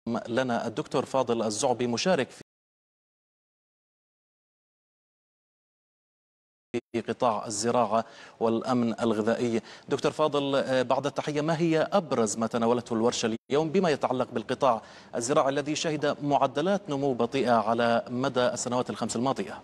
لنا الدكتور فاضل الزعبي مشارك في قطاع الزراعة والأمن الغذائي. دكتور فاضل، بعد التحية، ما هي أبرز ما تناولته الورشة اليوم بما يتعلق بالقطاع الزراعي الذي شهد معدلات نمو بطيئة على مدى السنوات الخمس الماضية؟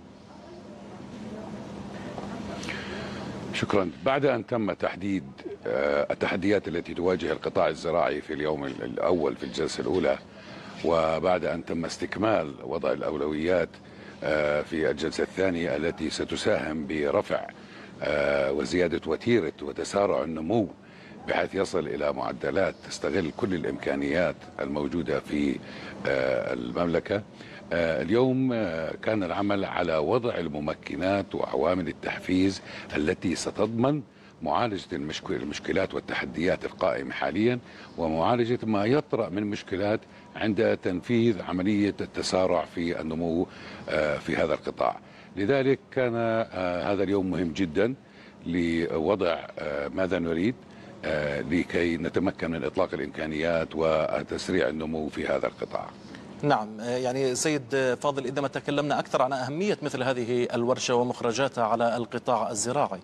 شكرا. بعد أن تم تحديد التحديات التي تواجه القطاع الزراعي في اليوم الأول في الجلسة الأولى، وبعد أن تم استكمال وضع الأولويات في الجلسة الثانية التي ستساهم برفع وزيادة وتيرة وتسارع النمو بحيث يصل إلى معدلات تستغل كل الإمكانيات الموجودة في المملكة، اليوم كان العمل على وضع الممكنات وعوامل التحفيز التي ستضمن معالجة المشكلات والتحديات القائمة حاليا، ومعالجة ما يطرأ من مشكلات عند تنفيذ عملية التسارع في النمو في هذا القطاع. لذلك كان هذا اليوم مهم جدا لوضع ماذا نريد لكي نتمكن من إطلاق الإمكانيات وتسريع النمو في هذا القطاع. نعم، يعني سيد فاضل، إذا ما تكلمنا أكثر عن أهمية مثل هذه الورشة ومخرجاتها على القطاع الزراعي.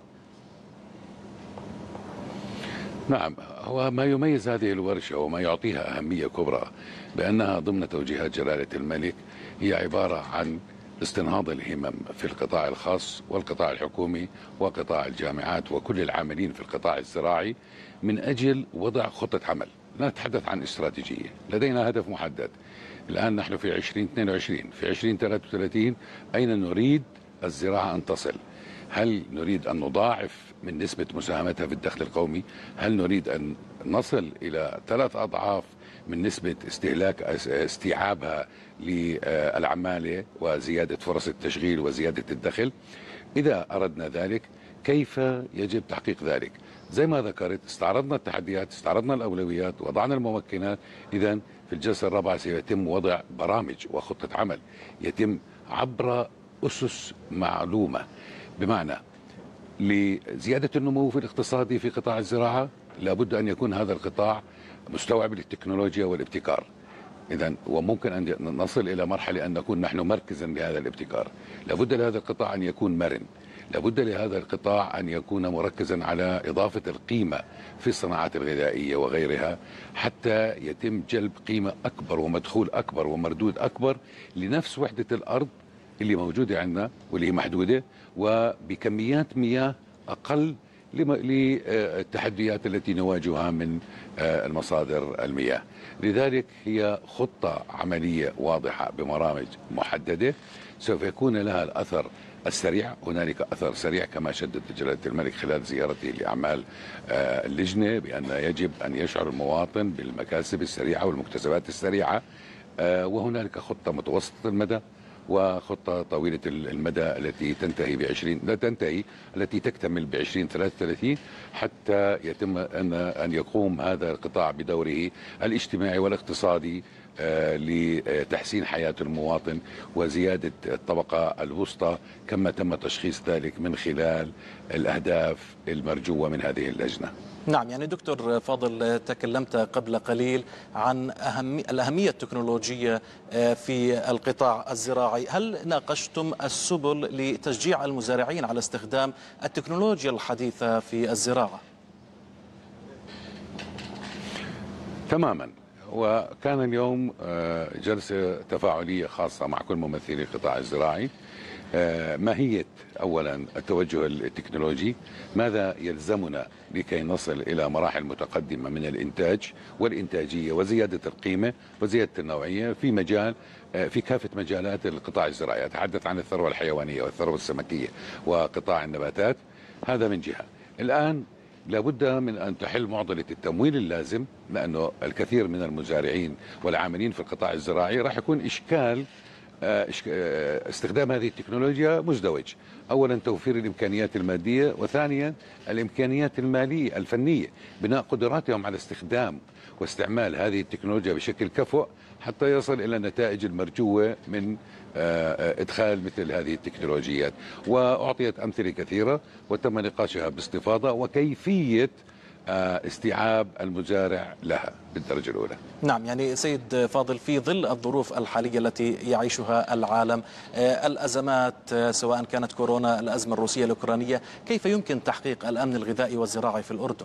نعم، هو ما يميز هذه الورشة وما يعطيها أهمية كبرى بأنها ضمن توجيهات جلالة الملك هي عبارة عن استنهاض الهمم في القطاع الخاص والقطاع الحكومي وقطاع الجامعات وكل العاملين في القطاع الزراعي من أجل وضع خطة عمل. لا نتحدث عن استراتيجية، لدينا هدف محدد. الآن نحن في 2022، في 2033 أين نريد الزراعة أن تصل؟ هل نريد أن نضاعف من نسبة مساهمتها في الدخل القومي؟ هل نريد أن نصل إلى 3 أضعاف من نسبة استيعابها للعمالة وزيادة فرص التشغيل وزيادة الدخل؟ إذا أردنا ذلك كيف يجب تحقيق ذلك؟ زي ما ذكرت، استعرضنا التحديات، استعرضنا الأولويات، وضعنا الممكنات. إذن في الجلسة الرابعة سيتم وضع برامج وخطة عمل يتم عبر أسس معلومة، بمعنى لزيادة النمو في الاقتصادي في قطاع الزراعة لابد أن يكون هذا القطاع مستوعب للتكنولوجيا والابتكار. إذن وممكن أن نصل إلى مرحلة أن نكون نحن مركزا لهذا الابتكار. لابد لهذا القطاع أن يكون مرن، لابد لهذا القطاع أن يكون مركزا على إضافة القيمة في الصناعات الغذائية وغيرها حتى يتم جلب قيمة أكبر ومدخول أكبر ومردود أكبر لنفس وحدة الأرض اللي موجودة عندنا واللي هي محدودة وبكميات مياه أقل للتحديات التي نواجهها من المصادر المياه. لذلك هي خطة عملية واضحة ببرامج محددة سوف يكون لها الأثر السريع. هنالك أثر سريع كما شدد جلالة الملك خلال زيارته لأعمال اللجنة بأن يجب أن يشعر المواطن بالمكاسب السريعة والمكتسبات السريعة، وهنالك خطة متوسطة المدى وخطة طويلة المدى التي التي تكتمل ب 2033 حتى يتم أن يقوم هذا القطاع بدوره الاجتماعي والاقتصادي لتحسين حياة المواطن وزيادة الطبقة الوسطى كما تم تشخيص ذلك من خلال الأهداف المرجوة من هذه اللجنة. نعم، يعني دكتور فاضل، تكلمت قبل قليل عن الأهمية التكنولوجية في القطاع الزراعي. هل ناقشتم السبل لتشجيع المزارعين على استخدام التكنولوجيا الحديثة في الزراعة؟ تماما، وكان اليوم جلسة تفاعلية خاصة مع كل ممثلي القطاع الزراعي. ماهية أولا التوجه التكنولوجي، ماذا يلزمنا لكي نصل إلى مراحل متقدمة من الإنتاج والإنتاجية وزيادة القيمة وزيادة النوعية في كافة مجالات القطاع الزراعي. أتحدث عن الثروة الحيوانية والثروة السمكية وقطاع النباتات. هذا من جهة. الآن لابد من أن تحل معضلة التمويل اللازم، لأنه الكثير من المزارعين والعاملين في القطاع الزراعي راح يكون إشكال استخدام هذه التكنولوجيا مزدوج. أولا توفير الإمكانيات المادية، وثانيا الإمكانيات المالية الفنية، بناء قدراتهم على استخدام واستعمال هذه التكنولوجيا بشكل كفؤ حتى يصل إلى النتائج المرجوة من إدخال مثل هذه التكنولوجيات. وأعطيت أمثلة كثيرة وتم نقاشها باستفاضة، وكيفية استيعاب المزارع لها بالدرجة الأولى. نعم، يعني سيد فاضل، في ظل الظروف الحالية التي يعيشها العالم، الأزمات سواء كانت كورونا، الأزمة الروسية الأوكرانية، كيف يمكن تحقيق الأمن الغذائي والزراعي في الأردن؟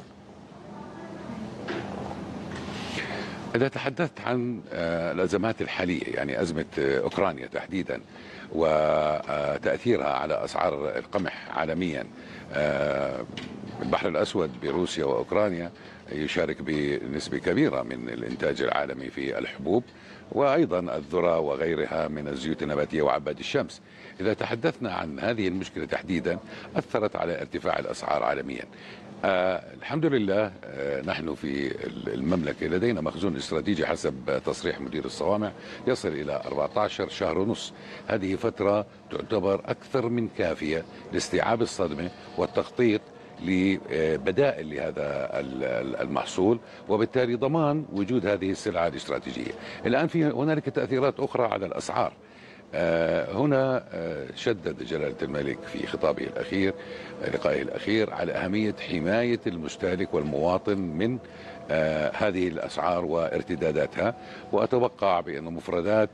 إذا تحدثت عن الأزمات الحالية، يعني أزمة أوكرانيا تحديدا وتأثيرها على أسعار القمح عالميا، البحر الأسود بروسيا وأوكرانيا يشارك بنسبة كبيرة من الإنتاج العالمي في الحبوب، وأيضا الذرة وغيرها من الزيوت النباتية وعباد الشمس. إذا تحدثنا عن هذه المشكلة تحديدا، أثرت على ارتفاع الأسعار عالميا. الحمد لله نحن في المملكة لدينا مخزون استراتيجي حسب تصريح مدير الصوامع يصل إلى 14 شهر ونص. هذه فترة تعتبر أكثر من كافية لاستيعاب الصدمة والتخطيط لبدائل لهذا المحصول، وبالتالي ضمان وجود هذه السلعة الاستراتيجية. الآن في هنالك تأثيرات أخرى على الأسعار. هنا شدد جلالة الملك في خطابه الأخير، لقائه الأخير، على أهمية حماية المستهلك والمواطن من هذه الأسعار وارتداداتها. وأتوقع بأن مفردات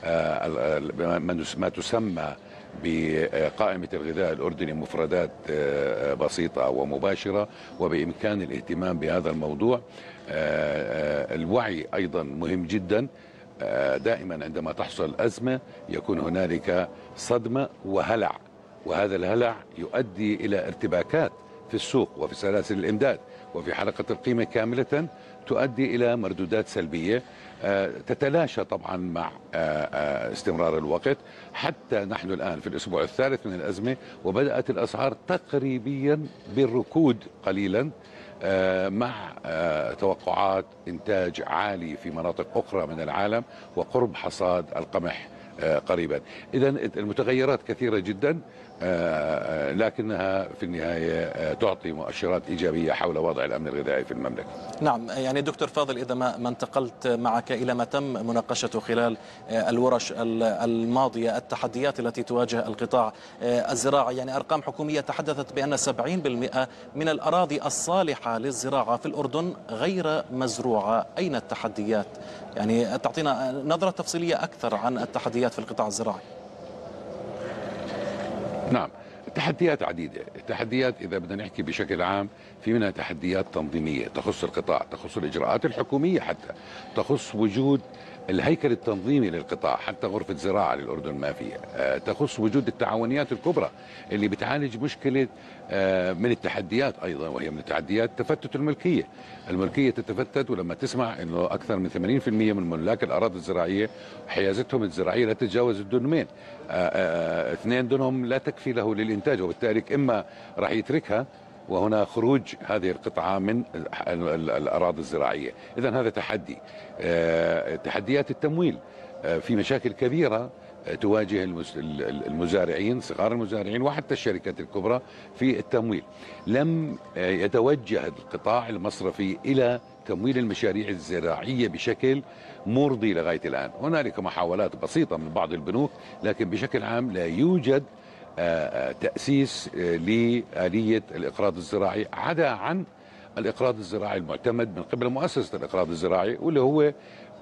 ما تسمى بقائمة الغذاء الأردني مفردات بسيطة ومباشرة، وبإمكان الاهتمام بهذا الموضوع. الوعي أيضا مهم جدا. دائما عندما تحصل أزمة يكون هنالك صدمة وهلع، وهذا الهلع يؤدي إلى ارتباكات في السوق وفي سلاسل الإمداد وفي حلقة القيمة كاملة، تؤدي إلى مردودات سلبية تتلاشى طبعا مع استمرار الوقت. حتى نحن الآن في الأسبوع الثالث من الأزمة، وبدأت الأسعار تقريبا بالركود قليلا مع توقعات إنتاج عالي في مناطق أخرى من العالم وقرب حصاد القمح قريبا. إذا المتغيرات كثيرة جدا، لكنها في النهاية تعطي مؤشرات إيجابية حول وضع الأمن الغذائي في المملكة. نعم، يعني دكتور فاضل، إذا ما انتقلت معك إلى ما تم مناقشته خلال الورش الماضية، التحديات التي تواجه القطاع الزراعي، يعني أرقام حكومية تحدثت بأن 70% من الأراضي الصالحة للزراعة في الأردن غير مزروعة. أين التحديات؟ يعني تعطينا نظرة تفصيلية أكثر عن التحديات في القطاع الزراعي. نعم، التحديات عديدة. التحديات إذا بدنا نحكي بشكل عام، في منها تحديات تنظيمية تخص القطاع، تخص الإجراءات الحكومية، حتى تخص وجود الهيكل التنظيمي للقطاع. حتى غرفة زراعة للأردن ما فيها. تخص وجود التعاونيات الكبرى اللي بتعالج مشكلة من التحديات أيضا، وهي من التحديات تفتت الملكية. الملكية تتفتت، ولما تسمع أنه أكثر من 80% من ملاك الأراضي الزراعية حيازتهم الزراعية لا تتجاوز الدنمين، 2 دنهم لا تكفي له للإنتاج، وبالتالي إما راح يتركها، وهنا خروج هذه القطعة من الأراضي الزراعية. إذن هذا تحدي. تحديات التمويل، في مشاكل كبيرة تواجه المزارعين، صغار المزارعين وحتى الشركات الكبرى في التمويل. لم يتوجه القطاع المصرفي إلى تمويل المشاريع الزراعية بشكل مرضي لغاية الآن. هنالك محاولات بسيطة من بعض البنوك، لكن بشكل عام لا يوجد تأسيس لآلية الإقراض الزراعي، عدا عن الإقراض الزراعي المعتمد من قبل مؤسسة الإقراض الزراعي، واللي هو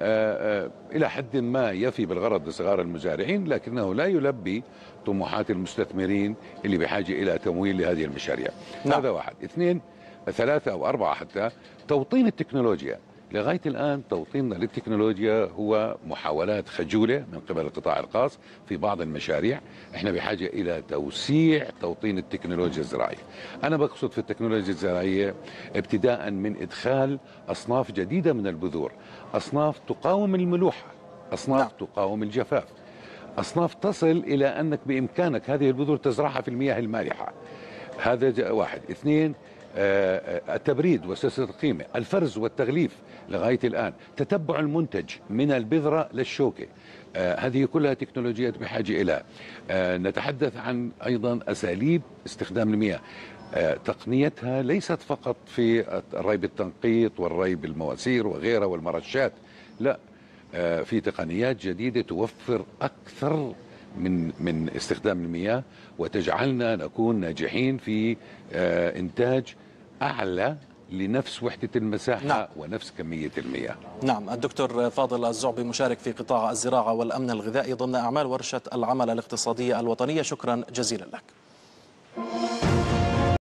إلى حد ما يفي بالغرض لصغار المزارعين، لكنه لا يلبي طموحات المستثمرين اللي بحاجة إلى تمويل لهذه المشاريع. نعم. هذا واحد. 2 3 أو 4 حتى توطين التكنولوجيا. لغاية الآن توطيننا للتكنولوجيا هو محاولات خجولة من قبل القطاع الخاص في بعض المشاريع. احنا بحاجة إلى توسيع توطين التكنولوجيا الزراعية. أنا بقصد في التكنولوجيا الزراعية ابتداء من إدخال أصناف جديدة من البذور، أصناف تقاوم الملوحة، أصناف تقاوم الجفاف، أصناف تصل إلى أنك بإمكانك هذه البذور تزرعها في المياه المالحة. هذا واحد. 2 التبريد وسلسلة القيمة، الفرز والتغليف لغاية الآن، تتبع المنتج من البذرة للشوكة. هذه كلها تكنولوجيات بحاجة إليها. نتحدث عن أيضا أساليب استخدام المياه، تقنيتها ليست فقط في الري بالتنقيط والري بالمواسير وغيرها والمرشات، لا، في تقنيات جديدة توفر أكثر من استخدام المياه، وتجعلنا نكون ناجحين في إنتاج أعلى لنفس وحدة المساحة نعم. ونفس كمية المياه. نعم. الدكتور فاضل الزعبي مشارك في قطاع الزراعة والأمن الغذائي ضمن أعمال ورشة العمل الاقتصادية الوطنية، شكرا جزيلا لك.